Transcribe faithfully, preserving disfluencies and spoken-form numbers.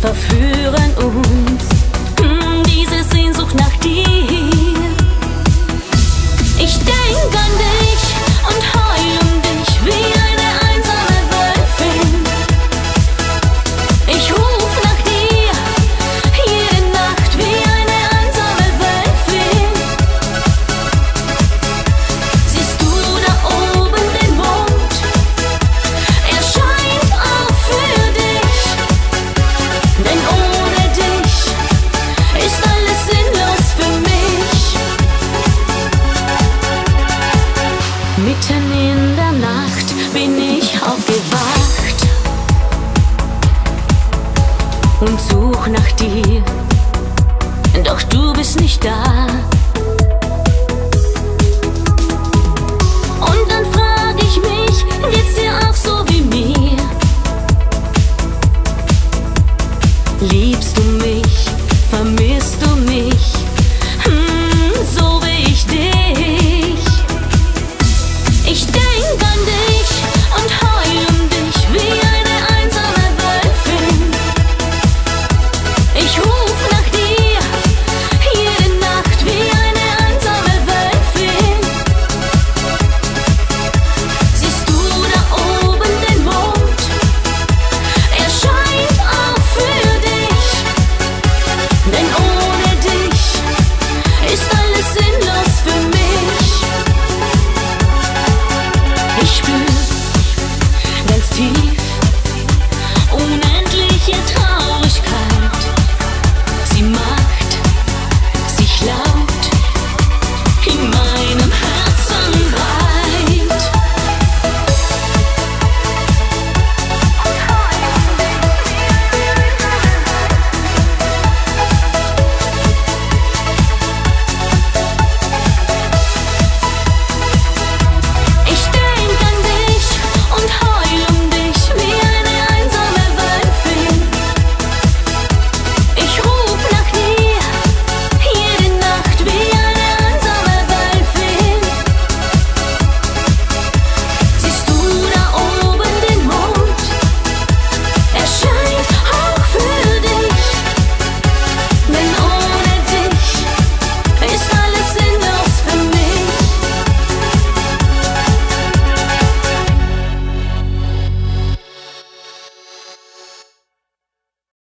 verführen uns. Hm, diese Sehnsucht nach dir. Ich denk an dich und heul um dich wie eine einsame Wölfin. Ich ruf nach dir jede Nacht wie eine einsame Wölfin. Siehst du da oben den Mond? Er scheint auch für dich, denn ohne dich ist alles sinnlos für mich. Mitten in der Nacht bin ich aufgewacht und such nach dir, doch du bist nicht da. Und dann frag ich mich, geht's dir auch so wie mir? Liebst du mich? Vermisst